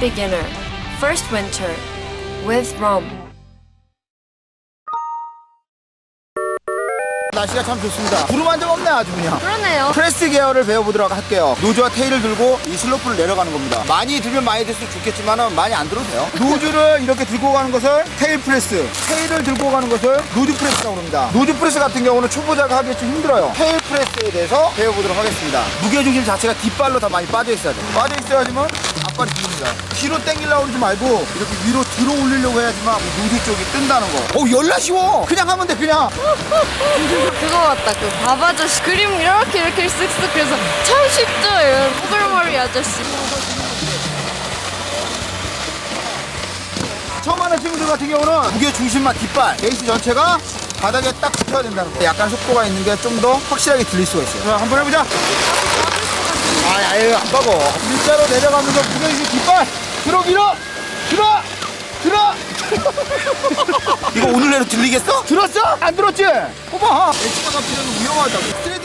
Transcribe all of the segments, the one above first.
beginner. First winter with Rome. 날씨가 참 좋습니다. 구름 한 점 없네 아주 그냥. 그러네요. 프레스 계열을 배워보도록 할게요. 노즈와 테일을 들고 이 슬로프를 내려가는 겁니다. 많이 들면 많이 들수록 좋겠지만 많이 안 들어도 돼요. 노즈를 이렇게 들고 가는 것을 테일 프레스, 테일을 들고 가는 것을 노즈 프레스라고 합니다. 노즈 프레스 같은 경우는 초보자가 하기 좀 힘들어요. 테일 프레스에 대해서 배워보도록 하겠습니다. 무게중심 자체가 뒷발로 다 많이 빠져있어야 돼요. 빠져있어야지만 앞발이 뒤집니다. 뒤로 당기려고 그러지 말고 이렇게 위로 들어 올리려고 해야지만 노즈 쪽이 뜬다는 거. 열나 쉬워. 그냥 하면 돼 그냥. 그거 같다. 그 밥 아저씨 그림 이렇게 쓱쓱 그래서 참 쉽죠. 이런 뽀글머리 아저씨. 처음 하는 친구들 같은 경우는 무게 중심만 뒷발, 베이스 전체가 바닥에 딱 붙어야 된다는 거. 약간 속도가 있는 게 좀 더 확실하게 들릴 수가 있어요. 자, 한번 해보자. 아유, 안 박어. 일자로 내려가면서 무게 중심 뒷발, 밀어. 이거 오늘 내로 들리겠어? 들었어? 안 들었지? 봐봐. 엣지가 잡히면 위험하다고.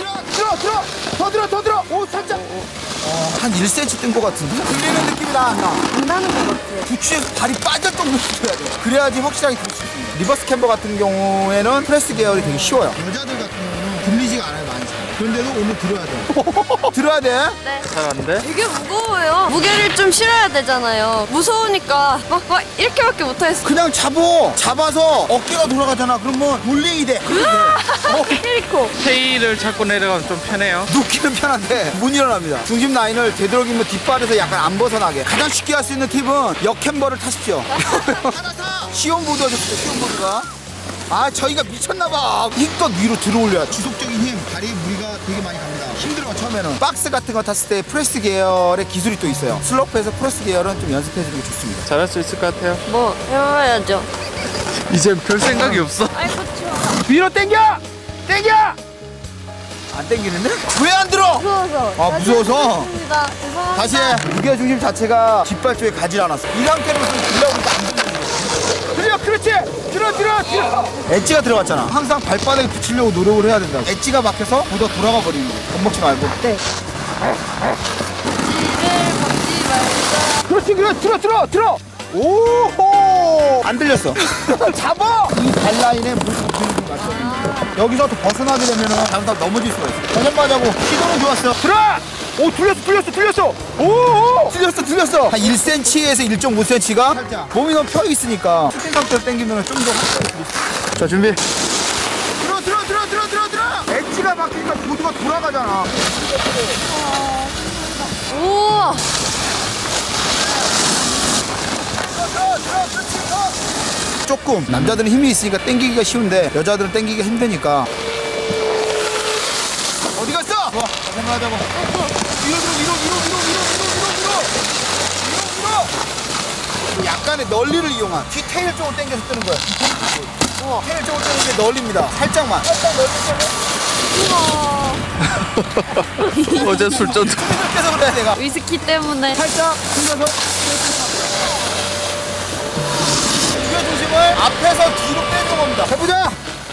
더 들어. 오, 살짝. 한 1cm 뜬 것 같은데? 들리는 느낌이 안 나. 안 나는 것 같아요. 부추에서 발이 빠질 정도로 붙어야 돼. 그래야지 확실하게 들을 수 있습니다. 리버스 캠버 같은 경우에는 프레스 계열이 되게 쉬워요. 여자들 같은 경우는 들리지가 않아요, 많이. 그런데도 오늘 들어야 돼. 들어야 돼? 네. 잘하는데? 되게 무거워요. 무게를 좀 실어야 되잖아요. 무서우니까 막 이렇게밖에 못하겠어. 그냥 잡아서 어깨가 돌아가잖아. 그러면 롤링이 돼. 캐리코. 테일을 잡고 내려가면 좀 편해요. 눕기는 편한데 못 일어납니다. 중심 라인을 되도록이면 뒷발에서 약간 안 벗어나게. 가장 쉽게 할 수 있는 팁은 역캠버를 타십시오. 시온보드가 좋습니다. 시온보드가. 저희가 미쳤나봐. 힘껏 위로 들어올려야 지속적인 힘, 다리에 무리가 되게 많이 갑니다. 힘들어 처음에는. 박스 같은 거 탔을 때 프레스 계열의 기술이 또 있어요. 슬로프에서 프레스 계열은 좀 연습해주는 게 좋습니다. 잘할 수 있을 것 같아요. 뭐 해봐야죠. 이제 별 생각이 없어. 아이고 추워. 위로 당겨! 안 당기는데? 왜 안 들어? 무서워서. 무서워서? 죄송합니다. 다시 해. 무게 중심 자체가 뒷발 쪽에 가지 않았어. 이 상태로서 들려오니까 안 들려. 그렇지. 들어. 엣지가 들어갔잖아. 항상 발바닥에 붙이려고 노력을 해야 된다. 엣지가 막혀서 보다 돌아가 버리는 거야. 겁먹지 말고. 네. 그렇지. 들어. 오호. 안 들렸어. 잡아. 이 발 라인에 물 붙이는 게 맞죠. 여기서 또 벗어나게 되면은 잘못하면 넘어질 수가 있어. 전전맞하고 시도는 좋았어. 들어. 오, 틀렸어. 오, 틀렸어. 한 1cm에서 1.5cm가 살짝 몸이 너무 펴 있으니까 슈팅 상태로 당기면 좀 더 확실하게 들릴 수 있어. 자, 준비. 들어. 엣지가 바뀌니까 보드가 돌아가잖아. 우와. 조금 남자들은 힘이 있으니까 당기기가 쉬운데 여자들은 당기기가 힘드니까. 어디 갔어? 좋아, 생각하자고. 위로. 약간의 널리를 이용한 뒤 테일 쪽을 당겨서 뜨는 거야. 테일 쪽을 뜨는 게 널립니다. 살짝만. 우와. 어제 술전 그래서 그래 내가. 위스키 때문에. 살짝 힘줘서. 무게 중심을 앞에서 뒤로 빼는 겁니다. 해보자.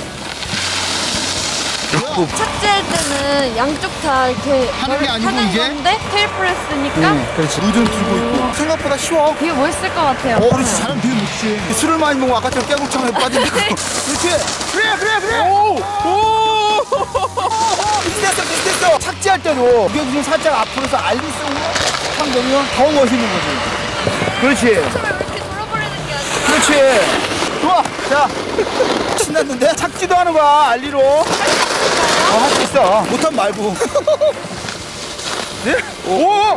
착지할 때는 양쪽 다 이렇게 하는 게 아니고 하는 이게? 건데 테일 프레스니까 그렇지. 루즈를 들고 있고 생각보다 쉬워. 되게 멋있을 것 같아요. 그렇지. 잘하면 되게 멋있지. 술을 많이 먹으면 아까처럼 깨구창에 빠진다고. 그렇지. 그래. 오. 비슷했어. 착지할 때도 무게 중심 살짝 앞으로서 알리송으로 탁 넣으면 더 멋있는 거지. 그렇지. 처음에 왜 이렇게 돌아버리는 게 아니라. 그렇지. 좋아. 자, 신났는데? 착지도 하는 거야, 알리로. 할 수 있어. 못하면 말고. 네? 오!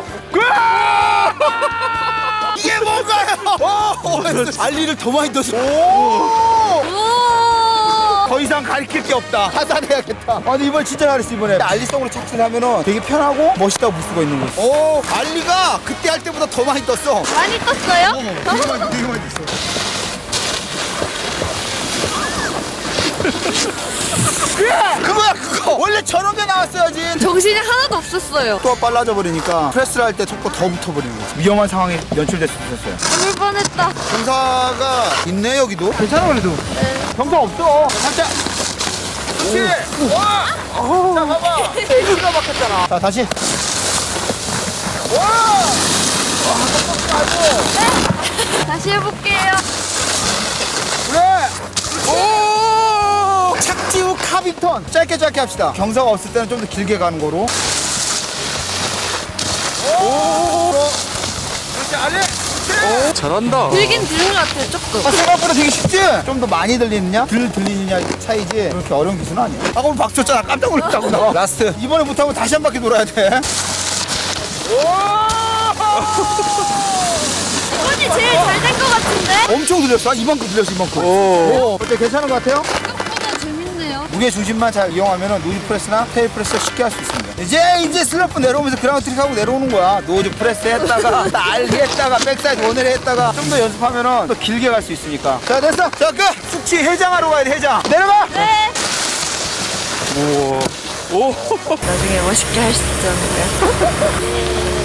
이게 뭔가요? 알리를 더 많이 넣었어. 오! 우와. 더 이상 가르칠 게 없다. 하산해야겠다. 근데 이번 진짜 잘했어, 이번에. 알리성으로 착지를 하면은 되게 편하고 멋있다고 볼 수가 있는 거지. 오, 알리가 그때 할 때보다 더 많이 떴어. 많이 떴어요? 되게 많이 떴어. 그거야 그거. 원래 저런 게 나왔어야지. 정신이 하나도 없었어요. 또 빨라져 버리니까 프레스를 할 때 속도 더 붙어버리는 거지. 위험한 상황이 연출될 수 있었어요. 죽을 뻔했다. 경사가 있네 여기도. 괜찮아 그래도. 경사 없어. 살짝. 그렇지. 와. 자 봐봐. 에이스가 막혔잖아. 자 다시. 와. 다시 해볼게요. 그래. 오! 착지 후 카빙턴. 짧게 합시다. 경사가 없을 때는 좀 더 길게 가는 거로. 오! 그렇지, 아래. 오, 잘한다. 들긴 들은 것 같아요, 조금. 생각보다 되게 쉽지? 좀 더 많이 들리느냐? 덜 들리느냐 차이지 그렇게 어려운 기술은 아니야. 아까 오늘 박수 쳤잖아. 깜짝 놀랐다고 나. 라스트. 이번에 못하고 다시 한 바퀴 돌아야 돼. 이번이 제일 잘 된 것 같은데? 엄청 들렸어. 이만큼 들렸어, 이만큼. 오. 어때? 괜찮은 것 같아요? 생각보다 재밌네요. 무게 중심만 잘 이용하면 노즈 프레스나 테일 프레스 쉽게 할 수 있습니다. 이제 슬로프 내려오면서 그라운드 트릭 하고 내려오는 거야. 노즈 프레스 했다가 날개 했다가 백사이드 원을 했다가 좀 더 연습하면 더 길게 갈 수 있으니까. 자, 됐어. 자, 끝. 숙취 해장하러 가야 돼. 해장. 내려가. 네. 오. 오. 나중에 멋있게 할 수 있지 않을까요?